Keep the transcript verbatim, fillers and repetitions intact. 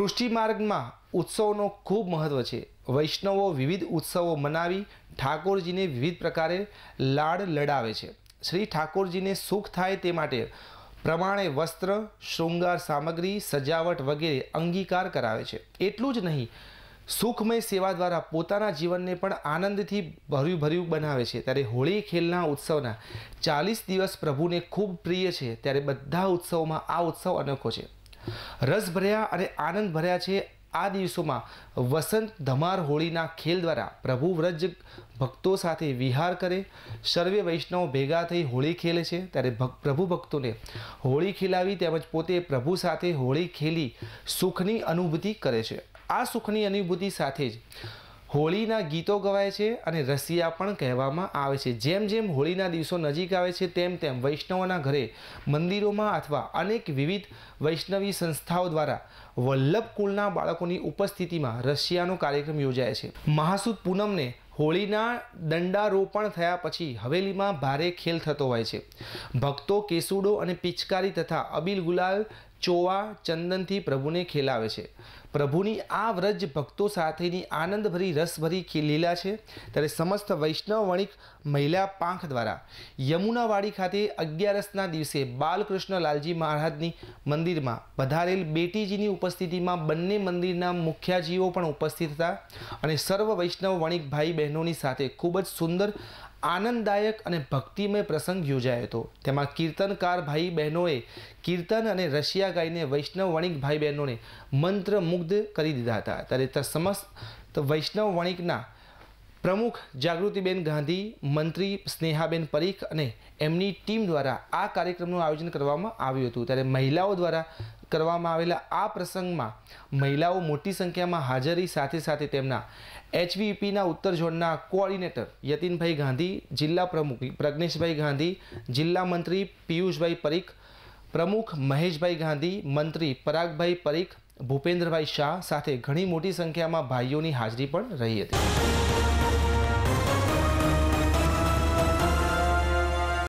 पुष्टि मार्ग में उत्सवों खूब महत्व है। वैष्णवों विविध उत्सवों मनावी ठाकुरजी ने विविध प्रकारे लाड लडावे छे। श्री ठाकुरजी ने सुख थाय ते माटे प्रमाणे वस्त्र, श्रृंगार सामग्री, सजावट वगैरह अंगीकार करावे छे। एटલું જ नहीं, सुखमय सेवा द्वारा पोताना जीवन ने पण आनंदथी भर्યું भर्યું बनावे छे। त्यारे होળી खेलना उत्सवना चालीस दिवस प्रभु ने खूब प्रिय है। त्यारे बधा उत्सव में आ उत्सव अनोखो है, रसभर्या अने आनंद भर्या छे। आ दिवसों में वसंत धमार होळीना खेल द्वारा प्रभु व्रज भक्तों साथे विहार करे। सर्वे वैष्णव भेगा थई होળી खेले छे। त्यारे प्रभु भक्तों ने होળી खिलावी तेमज पोते प्रभु साथे होળી खेली सुखनी अनुभूति करे छे। आ सुखनी अनुभूति साथे ज होळीना गीतो गवाय छे अने रसिया पण कहेवामां आवे छे। जेम जेम होळीना दिवसों नजीक आवे छे तेम तेम वैष्णवोना घरे मंदिरोमां अथवा अनेक विविध वैष्णवी संस्थाओं द्वारा वल्लभ कुलना बाळकोनी उपस्थितिमां रसियानो कार्यक्रम योजाय छे। महासुद पूनमने होळीना दंडारोपण थया पछी हवेलीमां भारे खेल थतो होय छे। भक्तो केसुडो अने पिचकारी तथा अबील गुलाल चोवा चंदन थी प्रभुने खेलावे छे। प्रभुनी आ व्रज भक्तों साथेनी आनंदभरी रसभरी लीला छे। त्यारे समस्त वैष्णव वणिक महिला पांख द्वारा यमुनावाड़ी खाते अगियारसना दिवसे बालकृष्ण लालजी महाराजनी मंदिर में पधारेल बेटीजीनी उपस्थिति में बंने मंदिरना मुख्याजीओ पण उपस्थित था अने सर्व वैष्णव वणिक भाई बहनोनी साथे खूब ज सुंदर आनंददायक अने भक्तिमय प्रसंग योजायो हतो। तेमां कीर्तनकार भाई बहनोए कीर्तन अने रसिया गाईने वैष्णव वणिक भाई बहनोने मंत्रमुग्ध करी दीधा हता। त्यारे समस्त वैष्णव वणिकना प्रमुख जागृतिबेन गांधी, मंत्री स्नेहाबेन परीख अने एमनी टीम द्वारा आ कार्यक्रमનું आयोजन करवामां આવ્યું હતું। त्यारे महिलाओं द्वारा करवामां आवेला आ प्रसंगमां महिलाओं मोटी संख्यामां हाजरी साथे साथे तेमना एचवीपीना उत्तर झोनना कोऑर्डिनेटर यतीनभाई गांधी, जिला प्रमुख प्रज्ञेशभाई गांधी, जिला मंत्री पीयूषभाई परीख, प्रमुख महेशभाई गांधी, मंत्री परागभाई परीख, भूपेन्द्रभाई शाह साथे घणी मोटी संख्यामां भाईओनी हाजरी पण रही हती।